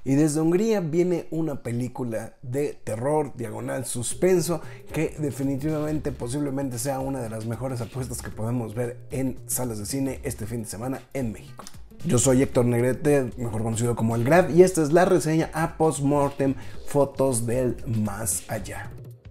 Y desde Hungría viene una película de terror, diagonal suspenso, que definitivamente posiblemente sea una de las mejores apuestas que podemos ver en salas de cine este fin de semana en México. Yo soy Héctor Negrete, mejor conocido como El Graf, y esta es la reseña a Postmortem, Fotos del Más Allá.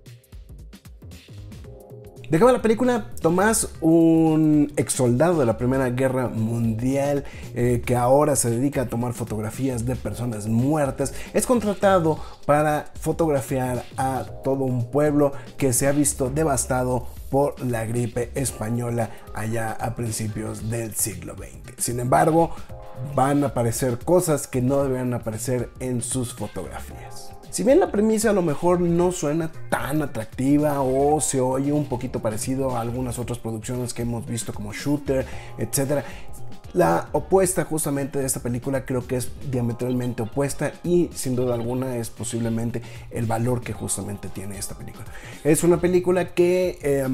¿De qué va la película? Tomás, un ex soldado de la Primera Guerra Mundial que ahora se dedica a tomar fotografías de personas muertas, es contratado para fotografiar a todo un pueblo que se ha visto devastado por la gripe española allá a principios del siglo XX. Sin embargo, van a aparecer cosas que no deberían aparecer en sus fotografías. Si bien la premisa a lo mejor no suena tan atractiva o se oye un poquito parecido a algunas otras producciones que hemos visto como Shooter, etc., la opuesta justamente de esta película creo que es diametralmente opuesta y sin duda alguna es posiblemente el valor que justamente tiene esta película. Es una película que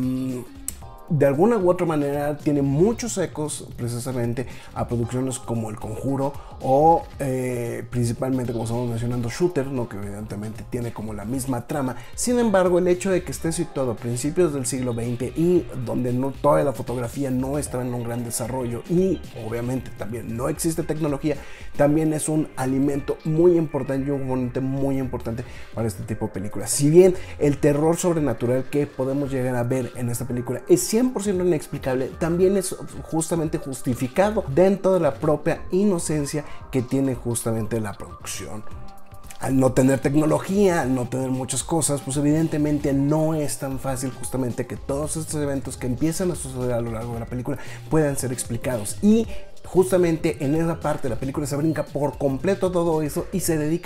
de alguna u otra manera tiene muchos ecos precisamente a producciones como El Conjuro o principalmente, como estamos mencionando, Shooter, ¿no? Que evidentemente tiene como la misma trama. Sin embargo, el hecho de que esté situado a principios del siglo XX y donde toda la fotografía no estaba en un gran desarrollo y obviamente también no existe tecnología, también es un alimento muy importante y un componente muy importante para este tipo de películas. Si bien el terror sobrenatural que podemos llegar a ver en esta película es 100% inexplicable, también es justamente justificado dentro de la propia inocencia que tiene justamente la producción. Al no tener tecnología, al no tener muchas cosas, pues evidentemente no es tan fácil justamente que todos estos eventos que empiezan a suceder a lo largo de la película puedan ser explicados. Y justamente en esa parte de la película se brinca por completo todo eso y se dedica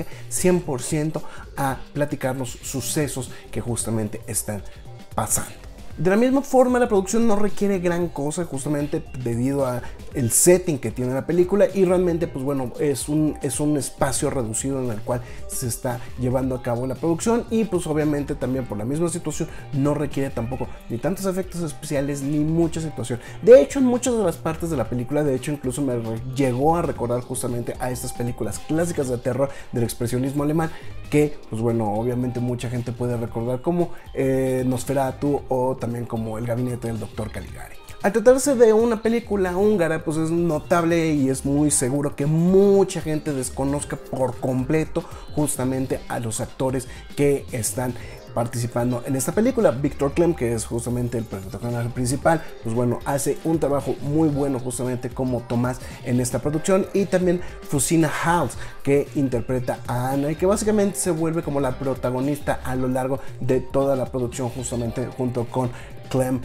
100% a platicar los sucesos que justamente están pasando. De la misma forma, la producción no requiere gran cosa justamente debido a el setting que tiene la película y realmente pues bueno, es un espacio reducido en el cual se está llevando a cabo la producción y pues obviamente también por la misma situación no requiere tampoco ni tantos efectos especiales ni mucha situación. De hecho, en muchas de las partes de la película, de hecho incluso me llegó a recordar justamente a estas películas clásicas de terror del expresionismo alemán que pues bueno, obviamente mucha gente puede recordar como Nosferatu o también como El Gabinete del Dr. Caligari. Al tratarse de una película húngara, pues es notable y es muy seguro que mucha gente desconozca por completo justamente a los actores que están participando en esta película. Viktor Klem, que es justamente el personaje principal, pues bueno, hace un trabajo muy bueno justamente como Tomás en esta producción, y también Fusina Hals, que interpreta a Anna y que básicamente se vuelve como la protagonista a lo largo de toda la producción justamente junto con Klem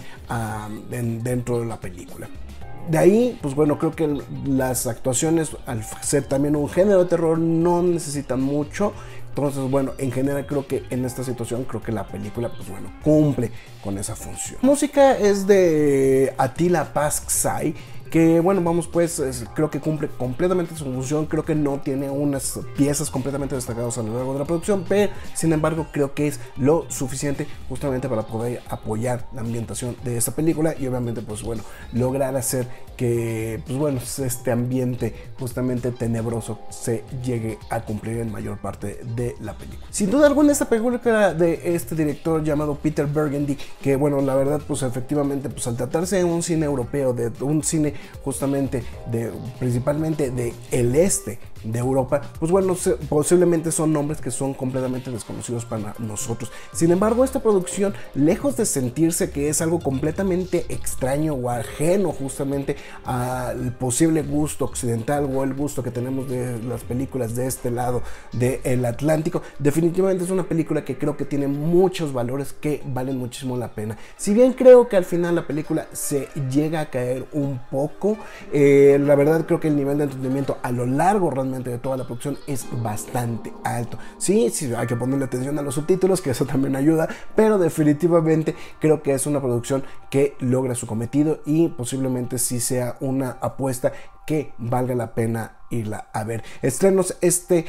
dentro de la película. De ahí, pues bueno, creo que las actuaciones, al ser también un género de terror, no necesitan mucho. Entonces, bueno, en general creo que en esta situación, creo que la película, pues bueno, cumple con esa función. La música es de Attila Pascsai, que bueno, vamos pues, creo que cumple completamente su función. Creo que no tiene unas piezas completamente destacadas a lo largo de la producción, pero sin embargo creo que es lo suficiente justamente para poder apoyar la ambientación de esta película y obviamente pues bueno, lograr hacer que pues bueno, este ambiente justamente tenebroso se llegue a cumplir en mayor parte de la película. Sin duda alguna, esta película de este director llamado Peter Burgundy, que bueno, la verdad pues efectivamente pues al tratarse de un cine europeo, de un cine justamente principalmente de el este de Europa, pues bueno, posiblemente son nombres que son completamente desconocidos para nosotros. Sin embargo, esta producción, lejos de sentirse que es algo completamente extraño o ajeno justamente al posible gusto occidental o el gusto que tenemos de las películas de este lado del Atlántico, definitivamente es una película que creo que tiene muchos valores que valen muchísimo la pena. Si bien creo que al final la película se llega a caer un poco, la verdad creo que el nivel de entretenimiento a lo largo realmente de toda la producción es bastante alto. Sí, hay que ponerle atención a los subtítulos, que eso también ayuda, pero definitivamente creo que es una producción que logra su cometido y posiblemente sí sea una apuesta que valga la pena irla a ver. Estrenos este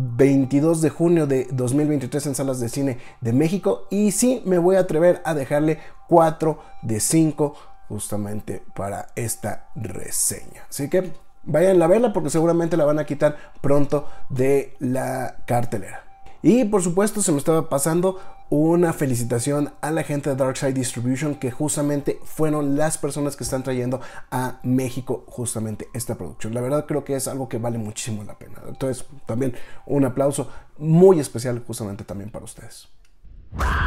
22 de junio de 2023 en salas de cine de México, y sí me voy a atrever a dejarle 4 de 5 justamente para esta reseña. Así que vayan a verla porque seguramente la van a quitar pronto de la cartelera. Y por supuesto se me estaba pasando una felicitación a la gente de Darkside Distribution, que justamente fueron las personas que están trayendo a México justamente esta producción. La verdad creo que es algo que vale muchísimo la pena. Entonces también un aplauso muy especial justamente también para ustedes.